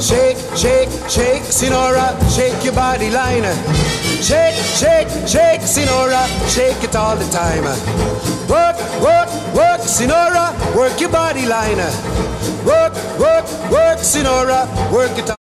Shake, shake, shake, Sinora, shake your body line. Shake, shake, shake, Sinora, shake it all the time. Work, work, work, Sinora, work your body line. Work, work, work, Sinora, work it all.